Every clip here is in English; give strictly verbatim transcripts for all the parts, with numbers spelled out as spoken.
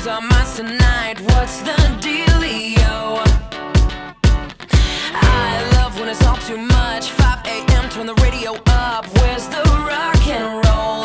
lose our minds tonight. What's the dealio? I love when it's all too much. five A M, turn the radio up. Where's the rock and roll?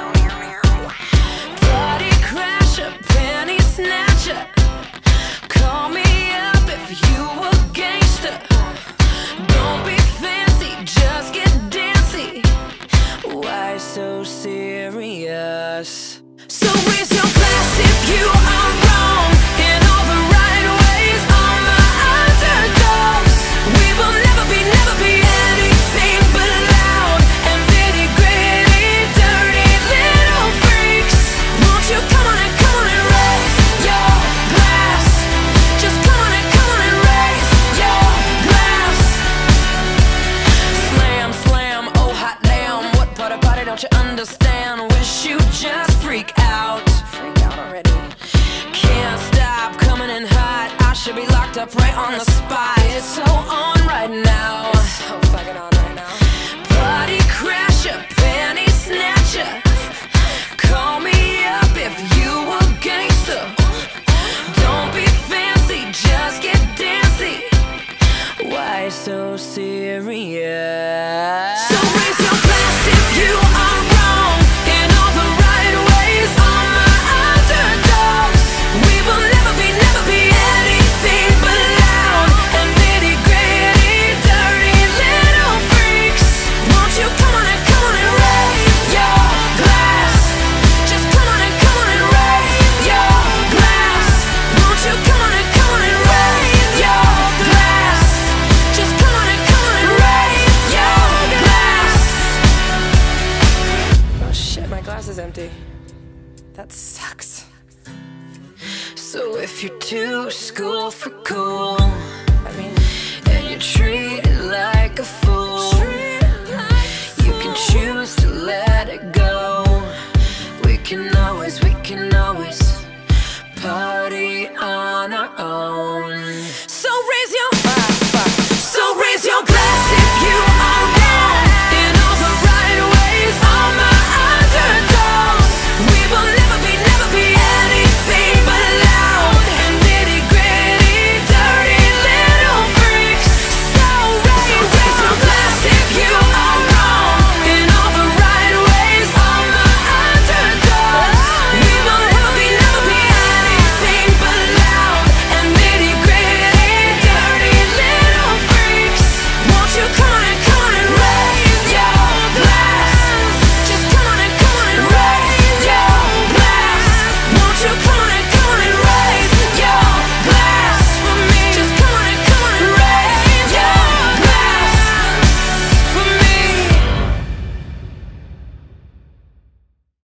Party crasher, penny snatcher. Call me up if you a gangster. Don't be fancy, just get dancy. Why so serious? So raise your glass if you are wrong in all the right ways. All my underdogs, we will never be, never be anything but loud and nitty gritty, dirty little freaks. Won't you come on and come on and raise your glass? Just come on and come on and raise your glass. Slam, slam, oh hot damn. What part of party don't you understand? Wish you just freak out. Freak out already. Can't stop coming in hot. I should be locked up right on the spot. It's so on right now. It's so fucking on right now. Party crasher, penny snatcher. Call me up if you a gangster. Don't be fancy, just get dancy. Why so serious? So raise your glass if you are wrong in all the right ways. All my underdogs, we will never be, never be anything but loud and nitty gritty, dirty little freaks. Won't you come on and come on and raise your glass? Just come on and come on and raise your glass. Won't you come on and come on and raise your glass? Just come on and come on and raise your glass. Oh shit, my glass is empty. That sucks. So if you're too school for cool, I mean, and you're treated like a fool, you can choose to let it go. We can always, we can always party on our own. So raise your